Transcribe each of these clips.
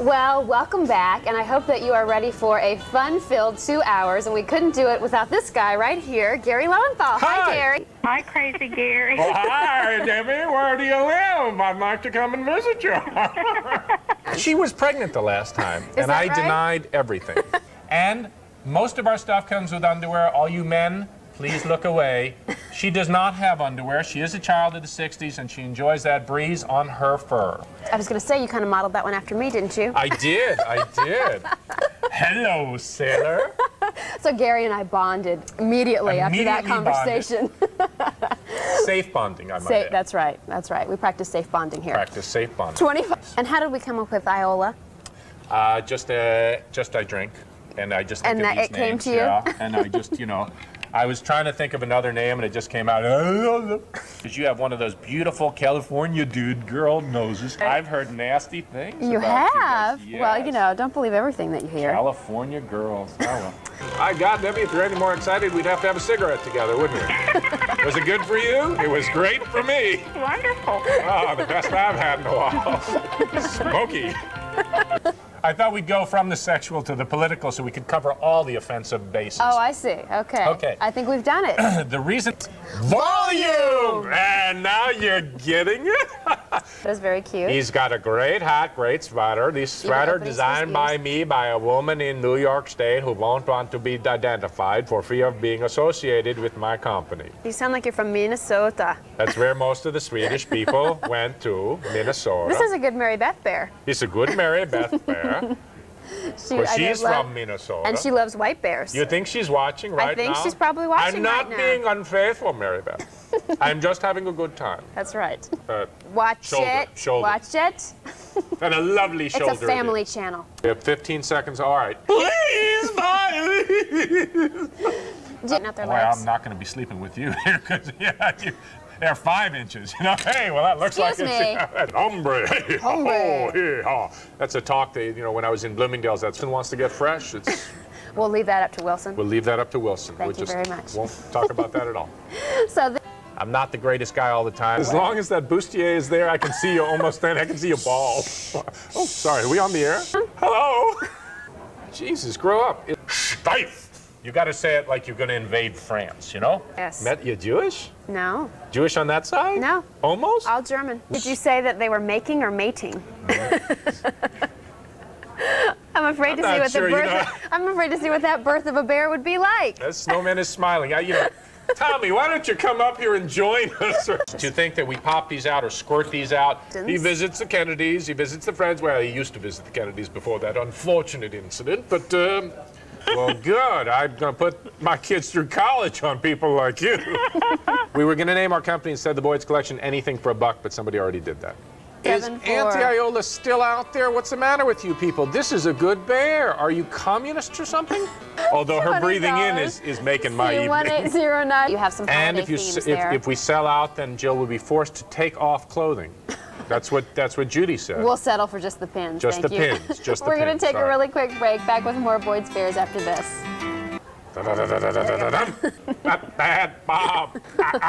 Well, welcome back, and I hope that you are ready for a fun-filled 2 hours, and we couldn't do it without this guy right here, Gary Lowenthal. Hi, Gary. Hi, Crazy Gary. Well, hi, Debbie. Where do you live? I'd like to come and visit you. She was pregnant the last time, and I denied everything. And most of our stuff comes with underwear. All you men, please look away. She does not have underwear. She is a child of the 60s, and she enjoys that breeze on her fur. I was going to say, you kind of modeled that one after me, didn't you? I did. Hello, sailor. So Gary and I bonded immediately after that conversation. Safe bonding, I might add. That's right. That's right. We practice safe bonding here. Practice safe bonding. 25. And how did we come up with Iola? Just I drink, and I just think of these it came names, to you? Yeah, and I just, I was trying to think of another name, and it just came out. Because you have one of those beautiful California girl noses. I've heard nasty things. You about have? You Well, yes. Don't believe everything that you hear. California girls. Oh, well. My God, Debbie, if you're any more excited, we'd have to have a cigarette together, wouldn't we? Was it good for you? It was great for me. Wonderful. Oh, the best I've had in a while. Smoky. I thought we'd go from the sexual to the political so we could cover all the offensive bases. Oh, I see. Okay. Okay. I think we've done it. The reason... Volume! And now you're getting it. That's very cute. He's got a great hat, great sweater. This sweater designed by me by a woman in New York State who won't want to be identified for fear of being associated with my company. You sound like you're from Minnesota. That's where most of the Swedish people went to, Minnesota. This is a good Mary Beth bear. He's a good Mary Beth bear. She's from Minnesota. And she loves white bears. You think she's watching right now? I think she's probably watching right now. I'm not being unfaithful, Mary Beth. I'm just having a good time. That's right. Watch it. Watch it. And a lovely shoulder. It's a family channel. We have 15 seconds. All right. Please, Miley. Well, I'm not going to be sleeping with you here because they're 5 inches. Hey, well, that looks Excuse like it's hombre. Hombre. Oh, that's a talk that when I was in Bloomingdale's. That wants to get fresh. We'll leave that up to Wilson. We'll leave that up to Wilson. Thank you very much. Won't talk about that at all. So. I'm not the greatest guy all the time. As long as that bustier is there, I can see you almost then. I can see your balls. Oh, sorry. Are we on the air? Hello? Jesus, grow up. Stife. You got to say it like you're going to invade France, Yes. You're Jewish? No. Jewish on that side? No. Almost? All German. Did you say that they were making or mating? I'm afraid to see what the birth. I'm afraid to see what that birth of a bear would be like. That snowman is smiling. Tommy, why don't you come up here and join us? Do you think that we pop these out or squirt these out? He visits the Kennedys. He visits the Freds. Well, he used to visit the Kennedys before that unfortunate incident. But, well, good. I'm going to put my kids through college on people like you. We were going to name our company instead of the Boyds Collection Anything for a Buck, but somebody already did that. Is Anti-Iola still out there? What's the matter with you people? This is a good bear. Are you communists or something? Although her breathing in is making my evening. 1809. You have some holiday themes there. If we sell out, then Jill will be forced to take off clothing. That's what Judy said. We'll settle for just the pins. Just the pins. Just the pins. We're going to take a really quick break. Back with more Boyd's Bears after this. Bad Bob.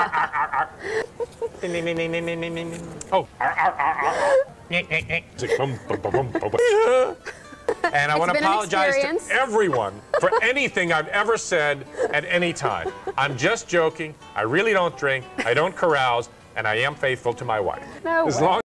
Oh. And I want to apologize to everyone for anything I've ever said at any time. I'm just joking. I really don't drink. I don't carouse. And I am faithful to my wife. No way.